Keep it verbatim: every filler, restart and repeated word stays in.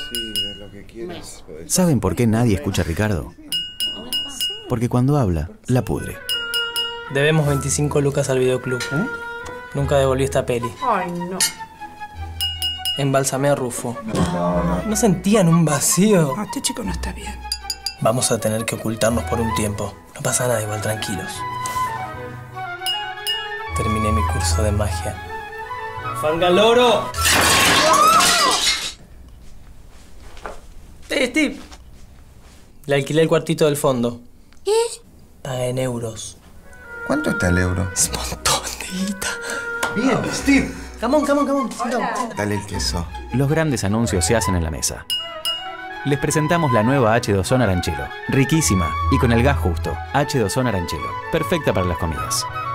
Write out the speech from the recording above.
¿Saben por qué nadie escucha a Ricardo? Porque cuando habla, la pudre. Debemos veinticinco lucas al videoclub. ¿Eh? Nunca devolví esta peli. Ay, no. Embalsamé a Rufo. No, no, no. ¿No sentían un vacío? No, este chico no está bien. Vamos a tener que ocultarnos por un tiempo. No pasa nada, igual, tranquilos. Terminé mi curso de magia. ¡Fangaloro! ¡Eh, Steve! Le alquilé el cuartito del fondo. ¿Qué? Paga en euros. ¿Cuánto está el euro? Es un montón de guita. Bien, Steve. Come on, come on, come on. Dale el queso. Los grandes anuncios se hacen en la mesa. Les presentamos la nueva H dos O Naranchelo. Riquísima y con el gas justo. H dos O Naranchelo. Perfecta para las comidas.